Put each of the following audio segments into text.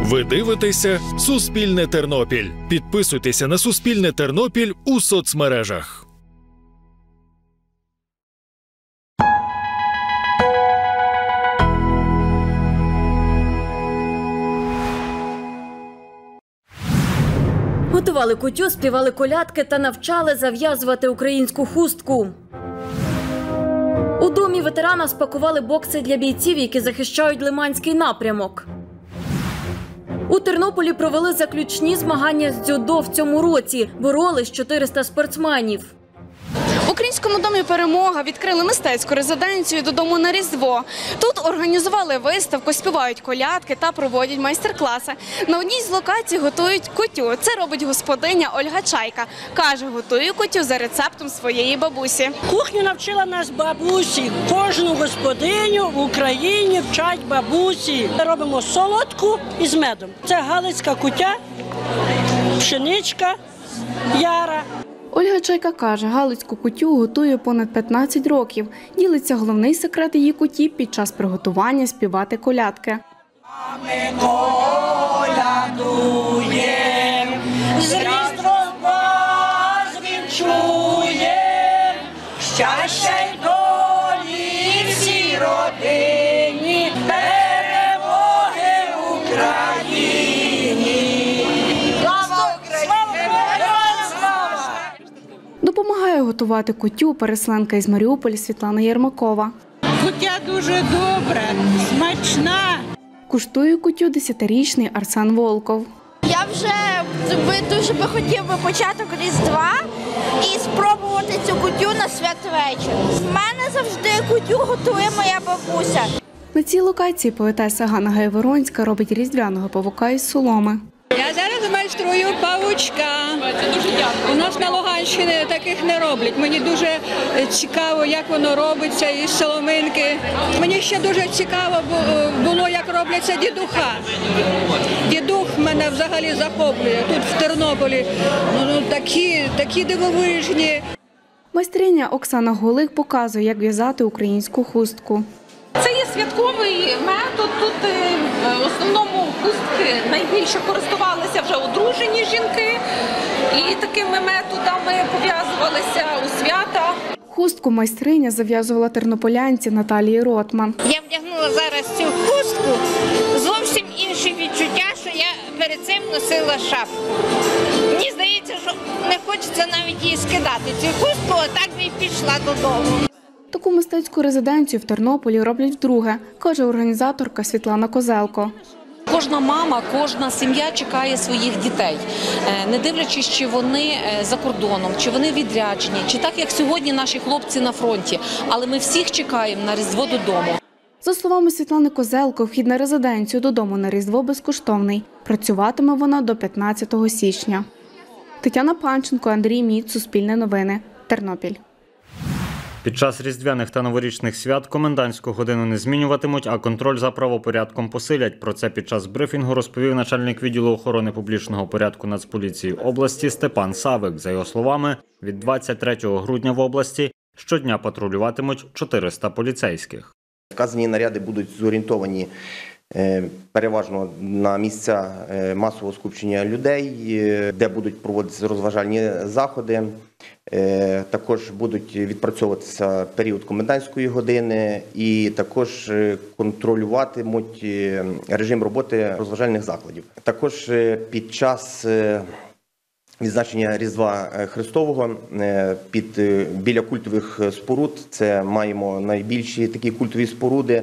Ви дивитеся «Суспільне Тернопіль». Підписуйтеся на «Суспільне Тернопіль» у соцмережах. Готували кутю, співали колядки та навчали зав'язувати українську хустку. У домі ветерана спакували бокси для бійців, які захищають Лиманський напрямок. У Тернополі провели заключні змагання з дзюдо в цьому році. Боролись 400 спортсменів. В Українському домі «Перемога» відкрили мистецьку резиденцію «Додому на Різдво». Тут організували виставку, співають колядки та проводять майстер-класи. На одній з локацій готують кутю. Це робить господиня Ольга Чайка. Каже, готує кутю за рецептом своєї бабусі. Кухню навчила нас бабусі. Кожну господиню в Україні вчать бабусі. Ми робимо солодку із медом. Це галицька кутя, пшеничка, яра. Ольга Чайка каже, галицьку кутю готує понад 15 років. Ділиться головний секрет її куті під час приготування співати колядки. А ми колядуєм, з Різдвом вас вінчуєм, щастя й долі всій родині, перемоги Україні. Допомагає готувати кутю переселенка із Маріуполя Світлана Єрмакова. Кутя дуже добра, смачна. Куштує кутю 10-річний Арсен Волков. Я вже дуже би хотів початок Різдва і спробувати цю кутю на святвечір. В мене завжди кутю готує моя бабуся. На цій локації поетеса Ганна Гайворонська робить різдвяного павука із соломи. Я зараз майструю павучка. У нас на Луганщині таких не роблять. Мені дуже цікаво, як воно робиться із соломинки. Мені ще дуже цікаво було, як робляться дідуха. Дідух мене взагалі захоплює тут в Тернополі. Такі дивовижні. Майстриня Оксана Голик показує, як в'язати українську хустку. Це є святковий метод. Тут в основному хустки найбільше користувалися вже одружені жінки. І такими методами пов'язувалися у свята. Хустку майстриня зав'язувала тернополянці Наталії Ротман. Я вдягнула зараз цю хустку, зовсім інше відчуття, що я перед цим носила шапку. Мені здається, що не хочеться навіть її скидати, цю хустку, а так би і пішла додому. Таку мистецьку резиденцію в Тернополі роблять вдруге, каже організаторка Світлана Козелко. Кожна мама, кожна сім'я чекає своїх дітей, не дивлячись, чи вони за кордоном, чи вони відряджені, чи так, як сьогодні наші хлопці на фронті. Але ми всіх чекаємо на Різдво додому. За словами Світлани Козелко, вхід на резиденцію «Додому на Різдво» безкоштовний. Працюватиме вона до 15 січня. Тетяна Панченко, Андрій Міц, Суспільне новини, Тернопіль. Під час різдвяних та новорічних свят комендантську годину не змінюватимуть, а контроль за правопорядком посилять. Про це під час брифінгу розповів начальник відділу охорони публічного порядку Нацполіції області Степан Савик. За його словами, від 23 грудня в області щодня патрулюватимуть 400 поліцейських. Вказані наряди будуть зорієнтовані переважно на місця масового скупчення людей, де будуть проводитися розважальні заходи. Також будуть відпрацьовуватися період комендантської години і також контролюватимуть режим роботи розважальних закладів. Також під час відзначення Різдва Христового біля культових споруд, це маємо найбільші такі культові споруди,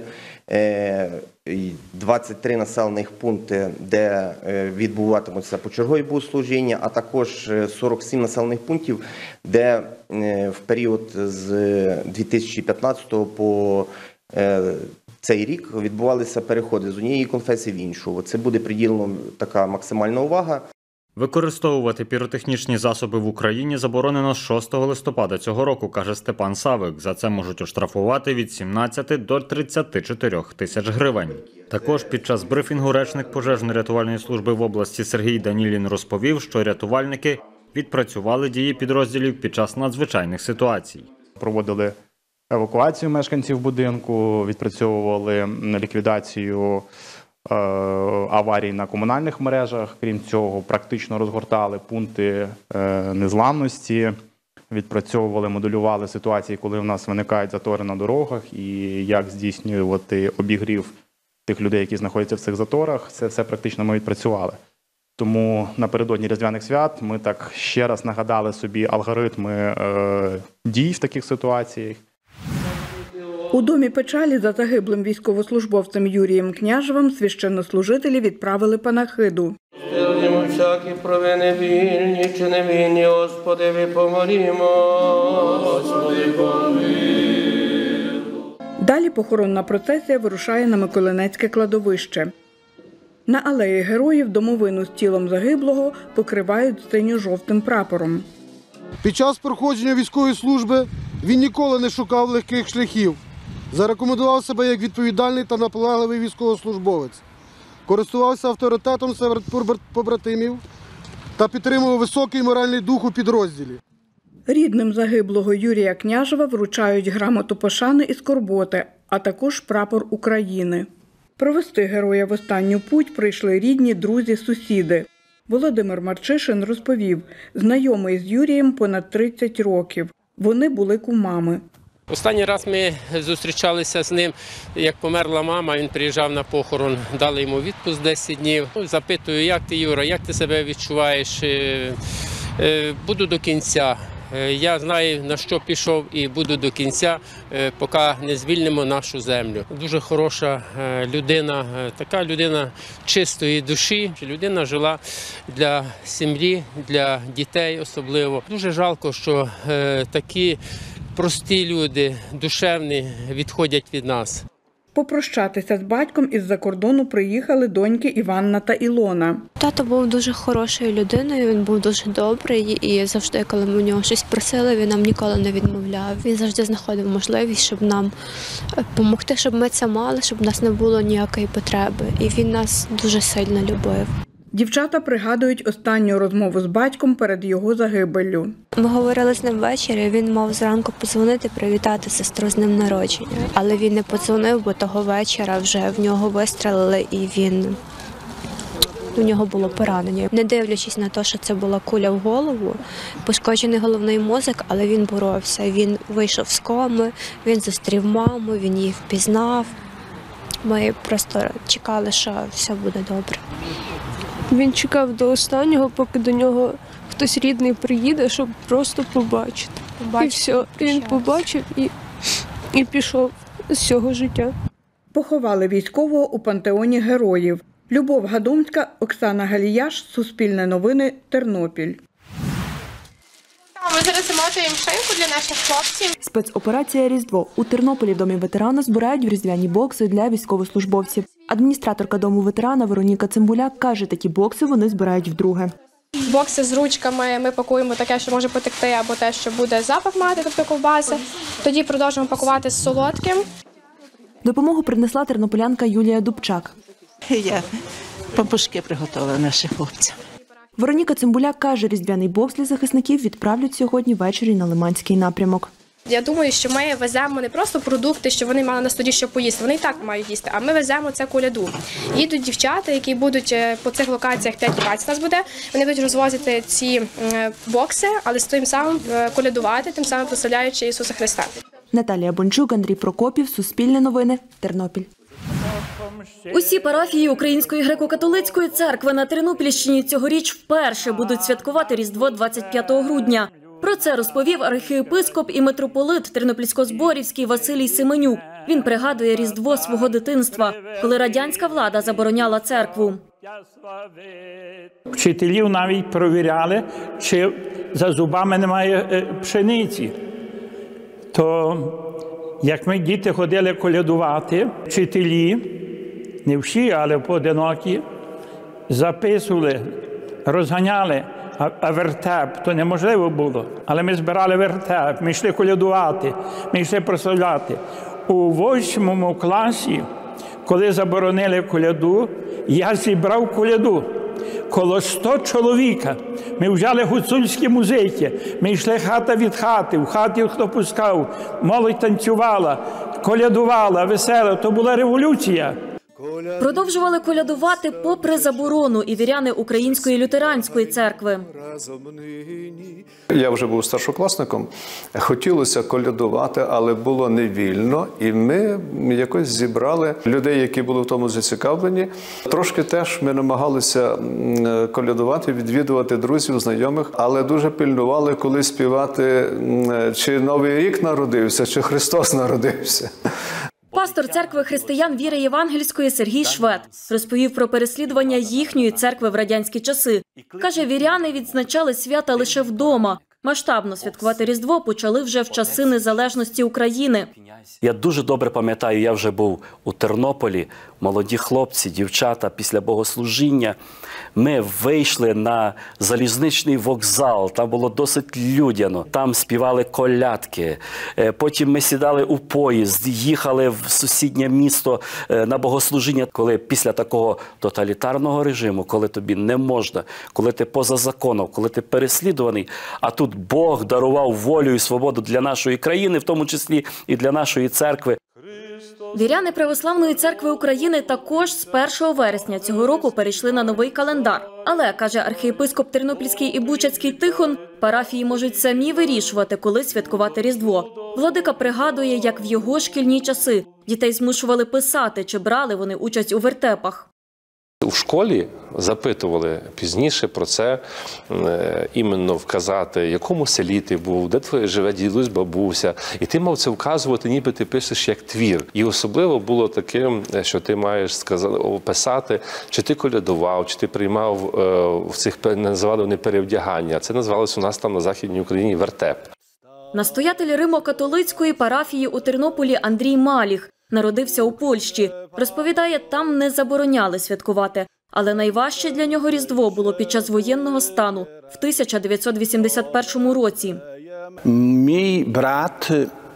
23 населених пункти, де відбуватимуться почергові богослужіння, а також 47 населених пунктів, де в період з 2015 по цей рік відбувалися переходи з однієї конфесії в іншу. Це буде приділена така максимальна увага. Використовувати піротехнічні засоби в Україні заборонено з 6 листопада цього року, каже Степан Савик. За це можуть оштрафувати від 17 до 34 тисяч гривень. Також під час брифінгу речник пожежно-рятувальної служби в області Сергій Данілін розповів, що рятувальники відпрацювали дії підрозділів під час надзвичайних ситуацій. Проводили евакуацію мешканців будинку, відпрацьовували ліквідацію аварій на комунальних мережах. Крім цього, практично розгортали пункти незламності, відпрацьовували, моделювали ситуації, коли в нас виникають затори на дорогах і як здійснювати обігрів тих людей, які знаходяться в цих заторах. Це все практично ми відпрацювали. Тому напередодні Різдвяних свят ми так ще раз нагадали собі алгоритми дій в таких ситуаціях. У домі печалі за загиблим військовослужбовцем Юрієм Княжевим священнослужителі відправили панахиду. Стелимо всякі провини вільні чи невільні, Господи, помолімо. Господи, помилуй. Далі похоронна процесія вирушає на Миколинецьке кладовище. На алеї Героїв домовину з тілом загиблого покривають синьо-жовтим прапором. Під час проходження військової служби він ніколи не шукав легких шляхів. Зарекомендував себе як відповідальний та наполегливий військовослужбовець. Користувався авторитетом серед побратимів та підтримував високий моральний дух у підрозділі. Рідним загиблого Юрія Княжева вручають грамоту пошани і скорботи, а також прапор України. Провести героя в останню путь прийшли рідні, друзі, сусіди. Володимир Марчишин розповів, знайомий з Юрієм понад 30 років. Вони були кумами. Останній раз ми зустрічалися з ним, як померла мама, він приїжджав на похорон, дали йому відпуск 10 днів. Запитую, як ти, Юра, як ти себе відчуваєш? Буду до кінця. Я знаю, на що пішов і буду до кінця, поки не звільнимо нашу землю. Дуже хороша людина, така людина чистої душі. Людина жила для сім'ї, для дітей особливо. Дуже жалко, що такі прості люди, душевні, відходять від нас. Попрощатися з батьком із-за кордону приїхали доньки Іванна та Ілона. Тато був дуже хорошою людиною, він був дуже добрий і завжди, коли ми у нього щось просили, він нам ніколи не відмовляв. Він завжди знаходив можливість, щоб нам допомогти, щоб ми це мали, щоб в нас не було ніякої потреби. І він нас дуже сильно любив. Дівчата пригадують останню розмову з батьком перед його загибеллю. Ми говорили з ним ввечері, він мав зранку подзвонити, привітати сестру з днем народження. Але він не подзвонив, бо того вечора вже в нього вистрелили і у нього було поранення. Не дивлячись на те, що це була куля в голову, пошкоджений головний мозок, але він боровся. Він вийшов з коми, він зустрів маму, він її впізнав. Ми просто чекали, що все буде добре. Він чекав до останнього, поки до нього хтось рідний приїде, щоб просто побачити. І все, він побачив і пішов з цього життя. Поховали військового у пантеоні героїв. Любов Гадомська, Оксана Галіяш, Суспільне новини, Тернопіль. Ми зараз замовляємо шинку для наших хлопців. Спецоперація «Різдво». У Тернополі в Домі ветерана збирають різдвяні бокси для військовослужбовців. Адміністраторка Дому ветерана Вероніка Цимбуляк каже, такі бокси вони збирають вдруге. Бокси з ручками ми пакуємо таке, що може потекти, або те, що буде запах мати, тобто ковбаси. Тоді продовжуємо пакувати з солодким. Допомогу принесла тернополянка Юлія Дубчак. Я пампушки приготувала нашим хлопцям. Вероніка Цимбуляк каже, різдвяний бокс для захисників відправлять сьогодні ввечері на Лиманський напрямок. Я думаю, що ми веземо не просто продукти, що вони мали на столі, що поїсти. Вони і так мають їсти, а ми веземо це коляду. Їдуть дівчата, які будуть по цих локаціях 5-20 нас буде. Вони будуть розвозити ці бокси, але з тим самим колядувати, тим самим прославляючи Ісуса Христа. Наталія Бончук, Андрій Прокопів, Суспільне новини, Тернопіль. Усі парафії Української греко-католицької церкви на Тернопільщині цьогоріч вперше будуть святкувати Різдво 25 грудня. Про це розповів архієпископ і митрополит Тернопільсько-Зборівський Василій Семенюк. Він пригадує Різдво свого дитинства, коли радянська влада забороняла церкву. Вчителів навіть перевіряли, чи за зубами немає пшениці. То як ми діти ходили колядувати, вчителі, не всі, але поодинокі, записували, розганяли, а вертеп то неможливо було. Але ми збирали вертеп, ми йшли колядувати, ми йшли прославляти. У 8 класі, коли заборонили коляду, я зібрав коляду. Коло 100 чоловіка. Ми взяли гуцульські музики, ми йшли хата від хати, в хаті хто пускав, молодь танцювала, колядувала, весела. То була революція. Продовжували колядувати попри заборону і віряни Української лютеранської церкви. Я вже був старшокласником, хотілося колядувати, але було невільно. І ми якось зібрали людей, які були в тому зацікавлені. Трошки теж ми намагалися колядувати, відвідувати друзів, знайомих, але дуже пильнували, коли співати, чи Новий рік народився, чи Христос народився. Пастор церкви християн віри євангельської Сергій Швед розповів про переслідування їхньої церкви в радянські часи. Каже, віряни відзначали свята лише вдома. Масштабно святкувати Різдво почали вже в часи незалежності України. Я дуже добре пам'ятаю, я вже був у Тернополі, молоді хлопці, дівчата після богослужіння. Ми вийшли на залізничний вокзал, там було досить людяно, там співали колядки. Потім ми сідали у поїзд, їхали в сусіднє місто на богослужіння. Коли після такого тоталітарного режиму, коли тобі не можна, коли ти поза законом, коли ти переслідуваний, а тут Бог дарував волю і свободу для нашої країни, в тому числі і для нашої церкви. Віряни Православної церкви України також з 1 вересня цього року перейшли на новий календар. Але, каже архієпископ Тернопільський і Бучацький Тихон, парафії можуть самі вирішувати, коли святкувати Різдво. Владика пригадує, як в його шкільні часи дітей змушували писати, чи брали вони участь у вертепах. У школі запитували пізніше про це, іменно вказати, в якому селі ти був, де твоє живе дідусь, бабуся. І ти мав це вказувати, ніби ти пишеш як твір. І особливо було таким, що ти маєш описати, чи ти колядував, чи ти приймав в цих, називали вони перевдягання. Це називалося у нас там на Західній Україні вертеп. Настоятель Римо-католицької парафії у Тернополі Андрій Маліх народився у Польщі. Розповідає, там не забороняли святкувати. Але найважче для нього Різдво було під час воєнного стану в 1981 році. Мій брат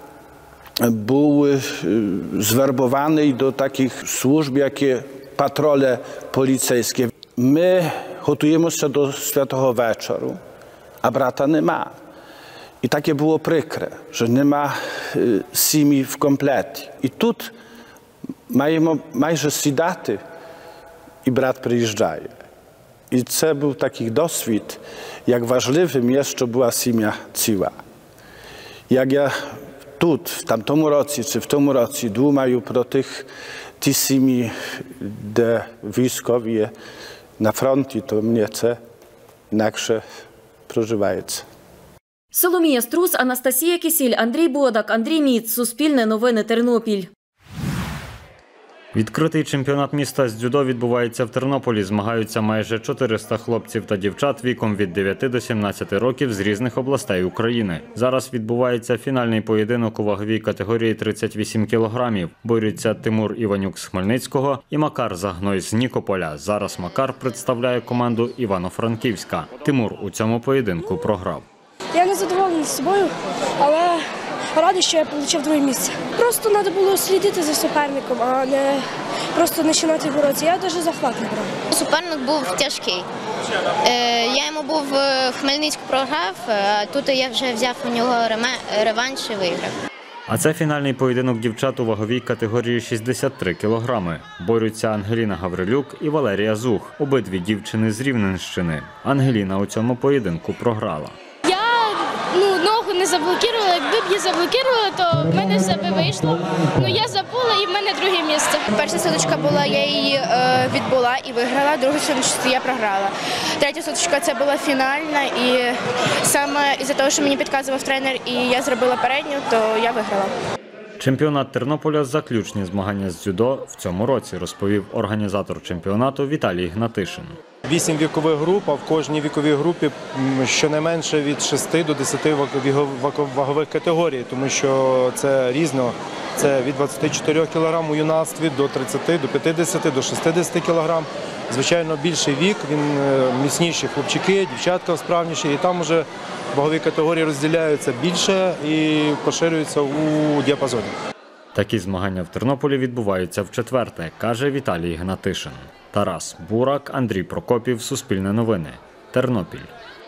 був звербований до таких служб, як патрулі поліцейські. Ми готуємося до Святого Вечору, а брата нема. І таке було прикре, що нема сім'ї в комплекті. І тут маємо майже сідати, і брат приїжджає. І це був такий досвід, як важливим є, щоб була сім'я ціла. Як я тут, в тамтому році, чи в тому році думаю про ті сім'ї, де військові є на фронті, то мені це інакше проживається. Соломія Струс, Анастасія Кисіль, Андрій Бодак, Андрій Міц. Суспільне новини, Тернопіль. Відкритий чемпіонат міста з дзюдо відбувається в Тернополі. Змагаються майже 400 хлопців та дівчат віком від 9 до 17 років з різних областей України. Зараз відбувається фінальний поєдинок у ваговій категорії 38 кілограмів. Борються Тимур Іванюк з Хмельницького і Макар Загной з Нікополя. Зараз Макар представляє команду Івано-Франківська. Тимур у цьому поєдинку програв. Я не задоволений собою, але радий, що я отримав друге місце. Просто треба було слідити за суперником, а не просто починати боротися. Я навіть захват не брав. Суперник був тяжкий. Я йому був в Хмельницьку програв, а тут я вже взяв у нього реванш і виграв. А це фінальний поєдинок дівчат у ваговій категорії 63 кілограми. Борються Ангеліна Гаврилюк і Валерія Зух. Обидві дівчини з Рівненщини. Ангеліна у цьому поєдинку програла. Ногу не заблокувала, якби б її заблокували, то в мене все би вийшло. Я забула і в мене друге місце. Перша сутичка була, я її відбула і виграла, другу сутичку я програла. Третя сутичка це була фінальна, і саме із-за того, що мені підказував тренер і я зробила передню, то я виграла. Чемпіонат Тернополя – заключні змагання з дзюдо в цьому році, розповів організатор чемпіонату Віталій Гнатишин. 8 вікових груп, а в кожній віковій групі щонайменше від 6 до 10 вагових категорій, тому що це різно. Це від 24 кг у юнацтві до 30, до 50, до 60 кг. Звичайно, більший вік, він міцніші хлопчики, дівчатка справніші, і там вже вагові категорії розділяються більше і поширюються у діапазоні. Такі змагання в Тернополі відбуваються вчетверте, каже Віталій Гнатишин. Тарас Бурак, Андрій Прокопів, Суспільне новини, Тернопіль.